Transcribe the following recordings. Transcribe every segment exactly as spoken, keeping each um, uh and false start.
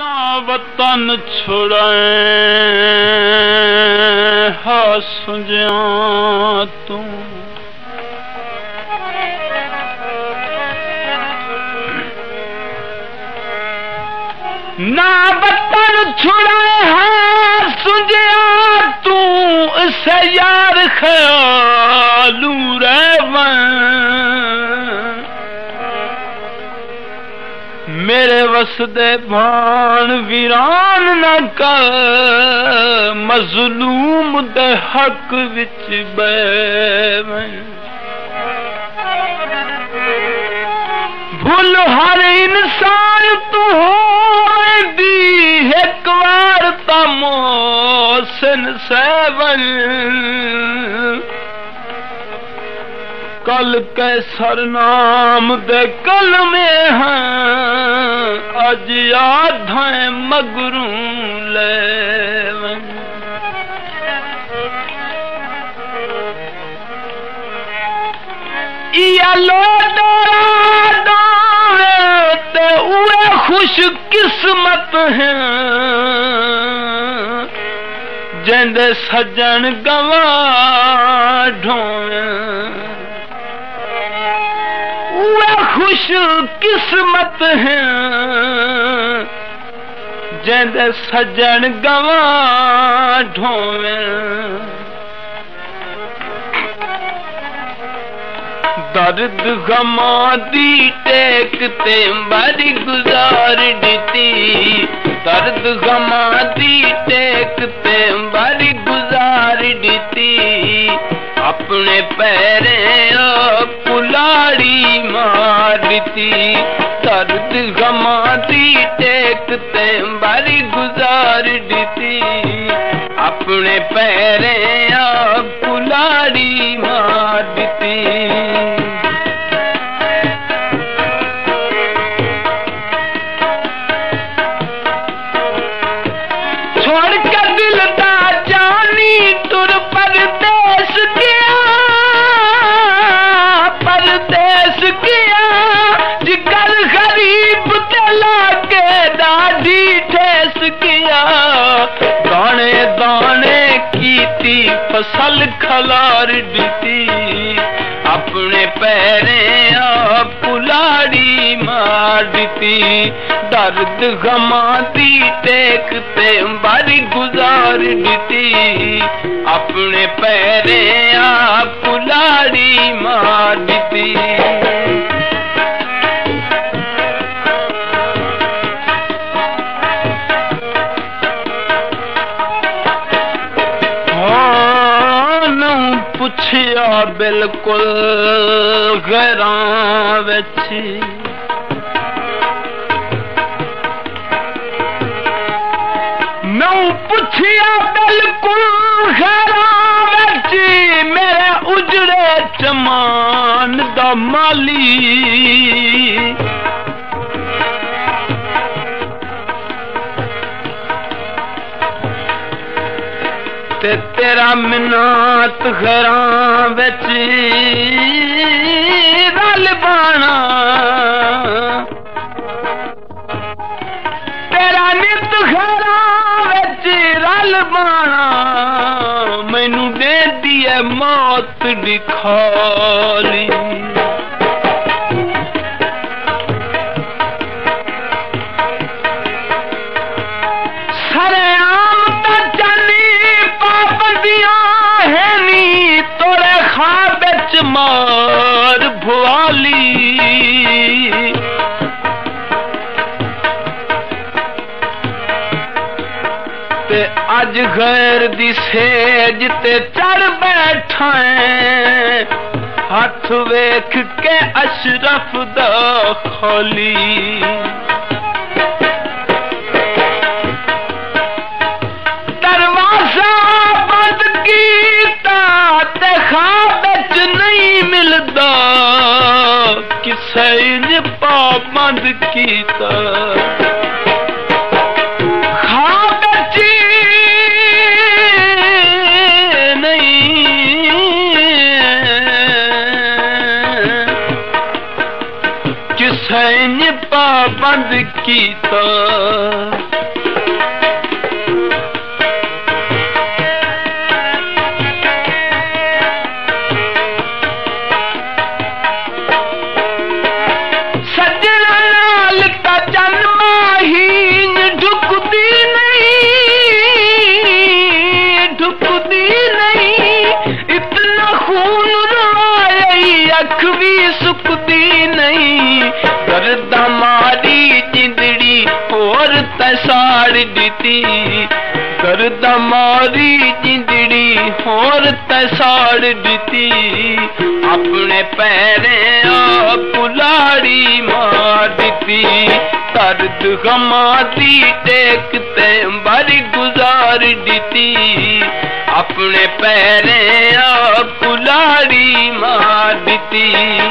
ना वतन छुड़ाए हा सुझिया तू ना वतन छुड़ाए हा सुझिया तू इसे यार ख्यालू रहवन मेरे वसदे भान वीरान न कर मजलूम दे हक विच बैवें भूल हर इंसान तू होंदी एक बार ता मोहसिन सेवन कल कैसर नाम दे कल में हैं अज याद है मगरू ले लो डोरा डावे ते उए खुश किस्मत हैं जिंदे सजन गवा ढोवे खुश किस्मत है जिंद सजन गवा ढोवे दर्द गमा दी टेक ते बारी गुजार दी दर्द गमा दी टेक ते बारी गुजार दी अपने पैरे कुलाड़ी मारती दर्द गमा दी टेक ते बारी गुजार दी अपने पैरे कुलाड़ी मारती छोड़ कर दिल दा जानी तुर परदेस गया परदेस गया जिगर गरीब ते लागे दाढ़ी ठेस गया दाने दाने कीती फसल खलार दी अपने पैरे कुलाड़ी मार दी दर्द गमा दी टेक ते बारी गुजार दी अपने पैरे कुलाड़ी मार दी पुछया बिल्कुल गैरां विच नौ पुछया बिल्कुल गैरां विच मेरे उजड़े चमान दा माली ते तेरा मिनात घरां विच रल बाना तेरा नित घरां विच रल बाना मैनू दे दिए मौत दिखाली मार भुआली ते अज गैर दी सेज ते चढ़ बैठा है हाथ वेख के अशरफ दा खोली दरवाजा बंद कीता ते ख्वाब नहीं मिलदा किसे ने पाबंद कीता ख्वाब च नहीं किसे ने पाबंद कीता करदा मारी जिंदड़ी होर तसाड़ दिती करदा मारी जिंदड़ी होर तसाड़ दिती अपने पैरें आ कुलाड़ी मार दिती दर्द गमा दी टेक ते बारी गुजार दिती अपने पैरें आ कुलाड़ी मार दिती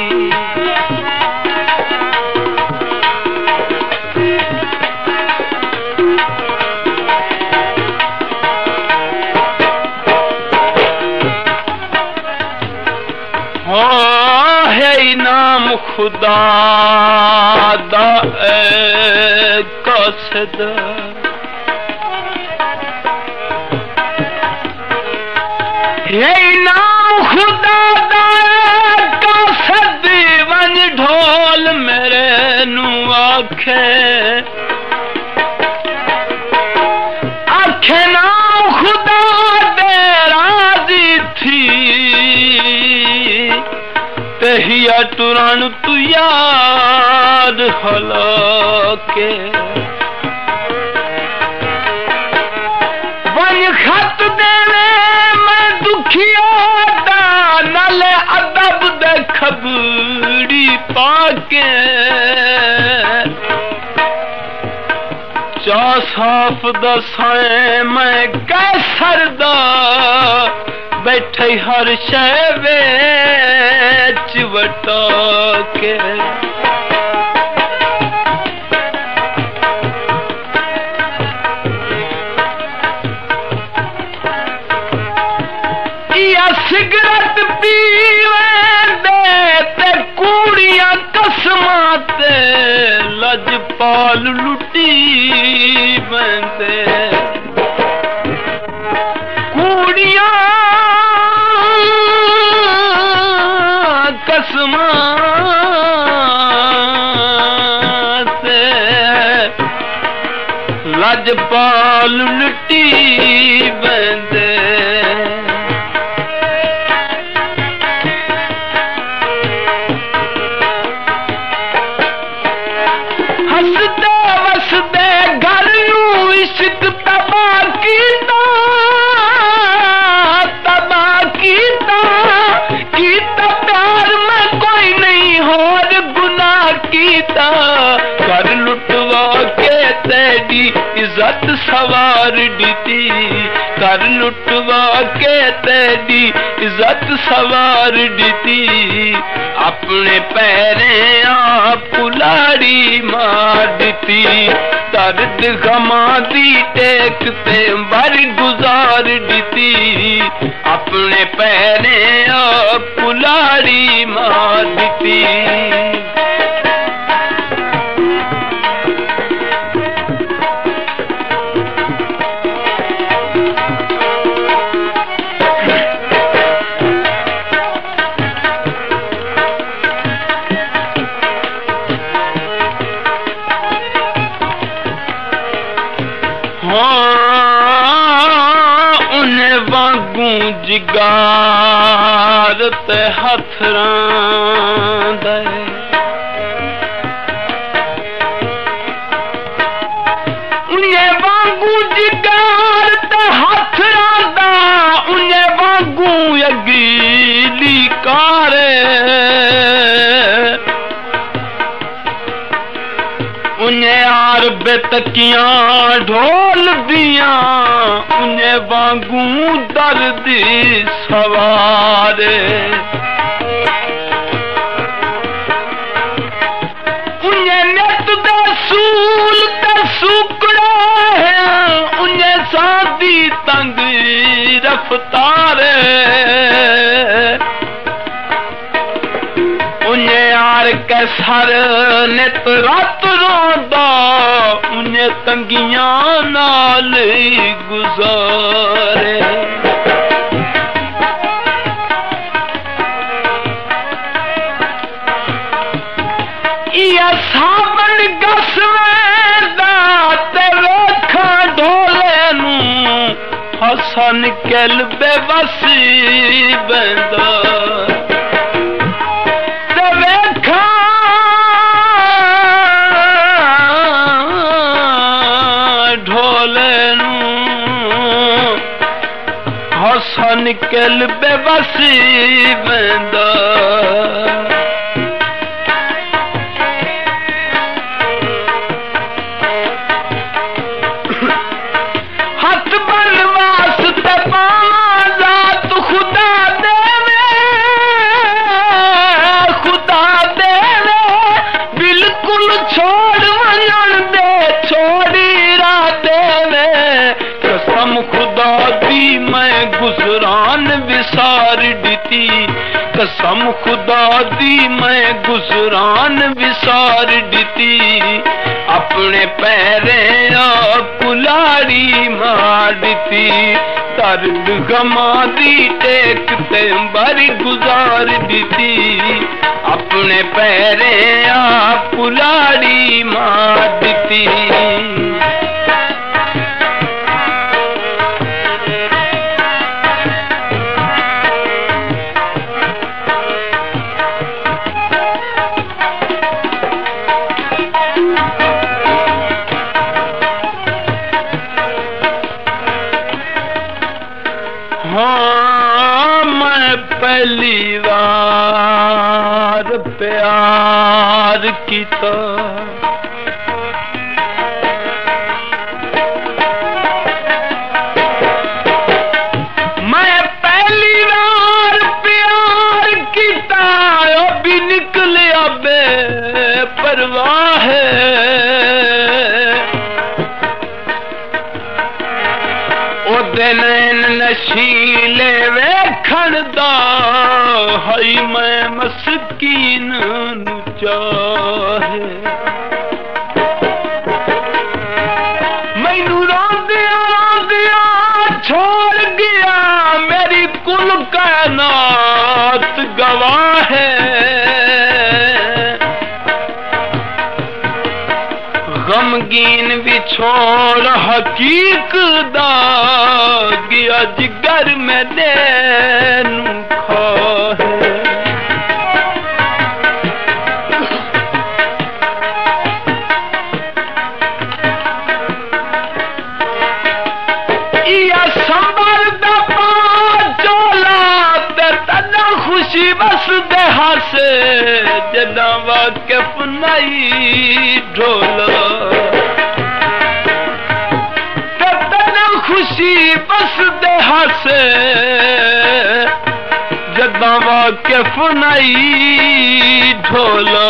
है नाम खुदा दा कसद है नाम खुदा दा कसद वन ढोल मेरे नू आखे आखे नाम खुदा दे राजी थी तहिया तुरन तू याद हलाके वन खत देवे मैं दुखिया दा नाले अदब दे खबरी पाके चा साफ दसाए मैं कैसर दा बैठे हर शय वेच वटा के या सिगरेट पीवे दे ते कूड़ियां कसमां ते लजपाल लुटी बंदे कूड़ियां कसमां से लजपाल लुटी बंदे हसदे वसदे घर नू इश्क तबाह कीता तबाह कीता कीता प्यार में कोई नहीं होर गुनाह कीता कर लुटवा के तेरी इज्जत सवार दिती कर लुटवा के तेरी इज्जत सवार दिती अपने पैरें आप कुलाड़ी मार दिती दर्द गमा दी टेक ते बारी गुजार दिती अपने पैरें आप कुलाड़ी मार दिती जिगार ते हथरां दे उन्ने वांगू जिगार ते हथरां दा उन्ने वांगू अगीली कारे उन्ने आर बेतकियां ढोल दियां उन्ने वांगू दर्द सवारे उन्ने नेत दे सूल ते सुकड़े उन्ने सादी तंग रफ्तारे उन्ने यार के सर नित रात रोंदा उन्ने तंगियां नाल गुजारे या सावन गसवेंदा ते वेखां ढोले नू हसन केल बेवसी बंदा सा निकल बेबसी वेंदा हथ बन वास्ते पाजा तू खुदा देवे खुदा देवे बिल्कुल छोड़ वजन दे छोड़ी रा देवे कसम खुदा दी मैं गुजरान विसार दिती कसम खुदा दी मैं गुजरान विसार दिती अपने पैरे कुलाड़ी मार दिती दर्द गमा दी टेक ते बारी गुजार दिती अपने पैरे कुलाड़ी मार दिती हाँ मैं पहली बार प्यार किया मैं पहली बार प्यार किया भी निकलिया बे परवाह नैन नशीले वेखण दा हई मैं मस्कीन नू चाहे मैनू रोंदिया रोंदिया छोड़ गया मेरी कुल कायनात गवाह गमगीन भी छोड़ हकीक दा गया जिगर में देनू खाहे या संबर दा चोला ते तना खुशी बस दे हासे जदा वाकिफ नहीं ढोला खुशी बस दे हासे जदा वाकिफ नहीं ढोला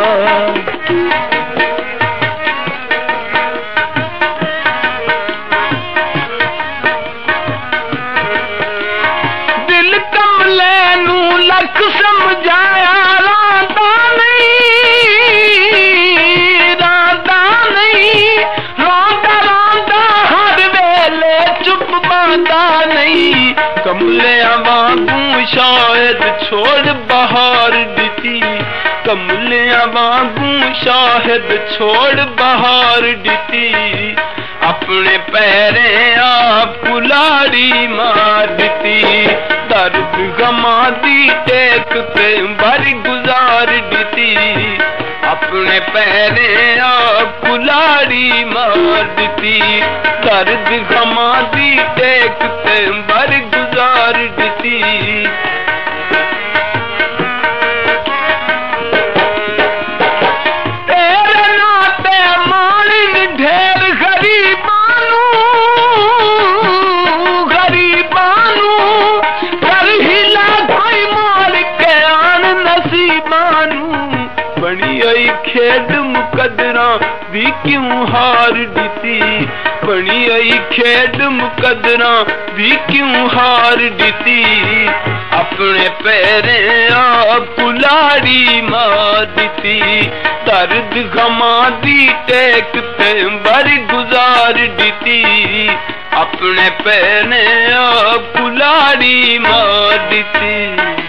दिल कमले नू लख समझाया राधा नहीं राधा नहीं रोंदा रोंदा हर वेले चुप बांधा नहीं कमले वांगू शायद छोड़ बहार दिती कमले वांगू शायद छोड़ बहार दिती अपने पैरे आप कुलाड़ी मार दिती दर्द गमा दी टेक ते बारी गुजार दिती अपने पैरे आप कुलाड़ी मार दिती दर्द गमा दी टेक ते बारी गुजार दिती तेरे नाते मालिन ढेर गरीबानू गरीबानू कर हिला कोई मार के आन नसीबानू बनी आई खेड मुकदरा भी क्यों हार दिती बनी आई खेड मुकदरा भी क्यों हार दिती अपने पैरे आप कुलाड़ी मार दिती दर्द गमा दी टेक ते बारी गुजार दिती अपने पैरे आप कुलाड़ी मार दिती।